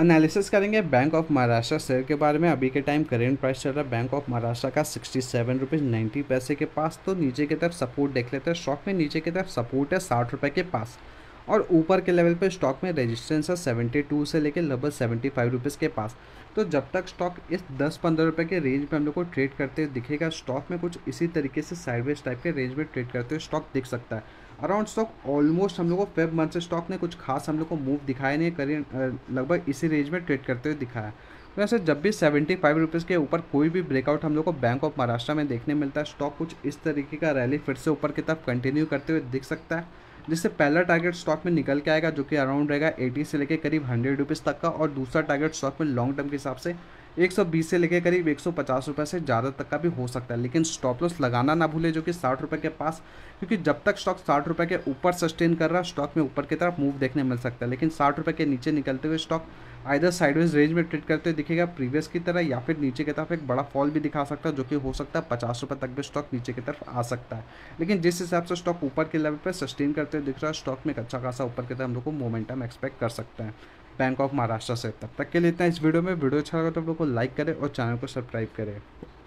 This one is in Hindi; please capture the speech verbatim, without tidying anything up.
एनालिसिस करेंगे बैंक ऑफ महाराष्ट्र शेयर के बारे में। अभी के टाइम करेंट प्राइस चल रहा है बैंक ऑफ महाराष्ट्र का सिक्सटी सेवन रुपीज़ नाइन्टी पैसे के पास। तो नीचे की तरफ सपोर्ट देख लेते हैं। स्टॉक में नीचे की तरफ सपोर्ट है साठ रुपये के पास और ऊपर के लेवल पे स्टॉक में रेजिस्टेंस है सेवेंटी टू से लेकर लगभग सेवेंटी फाइव रुपीज़ के पास। तो जब तक स्टॉक इस दस पंद्रह रुपये के रेंज में हम लोग को ट्रेड करते हुए दिखेगा, स्टॉक में कुछ इसी तरीके से साइडवेज टाइप के रेंज में ट्रेड करते हुए स्टॉक दिख सकता है। अराउंड स्टॉक ऑलमोस्ट हम लोग को फेब मंथ से स्टॉक ने कुछ खास हम लोग को मूव दिखाया नहीं, करीब लगभग इसी रेंज में ट्रेड करते हुए दिखाया। तो ऐसे जब भी सेवेंटी फाइव रुपीज़ के ऊपर कोई भी ब्रेकआउट हम लोग को बैंक ऑफ महाराष्ट्र में देखने मिलता है, स्टॉक कुछ इस तरीके का रैली फिर से ऊपर की तरफ कंटिन्यू करते हुए दिख सकता है, जिससे पहला टारगेट स्टॉक में निकल के आएगा जो कि अराउंड रहेगा एटी से लेकर करीब हंड्रेड रुपीज़ तक का। और दूसरा टारगेट स्टॉक में लॉन्ग टर्म के हिसाब से एक सौ बीस से लेकर करीब एक सौ पचास रुपये से ज़्यादा तक का भी हो सकता है। लेकिन स्टॉप लॉस लगाना ना भूले जो कि साठ रुपये के पास, क्योंकि जब तक स्टॉक साठ रुपये के ऊपर सस्टेन कर रहा है स्टॉक में ऊपर की तरफ मूव देखने मिल सकता है। लेकिन साठ रुपये के नीचे निकलते हुए स्टॉक आइदर साइडवेज रेंज में ट्रेड करते हुए दिखेगा प्रीवियस की तरह, या फिर नीचे की तरफ एक बड़ा फॉल भी दिखा सकता है जो कि हो सकता है पचास रुपये तक भी स्टॉक नीचे की तरफ आ सकता है। लेकिन जिस हिसाब से स्टॉक ऊपर के लेवल पर सस्टेन करते हुए दिख रहा है, स्टॉक में एक अच्छा खासा ऊपर की तरफ हम लोग को मोमेंटम एक्सपेक्ट कर सकते हैं बैंक ऑफ महाराष्ट्र से। तब तक के लिए इतना इस वीडियो में। वीडियो अच्छा लगा तो आप लोग को लाइक करें और चैनल को सब्सक्राइब करें।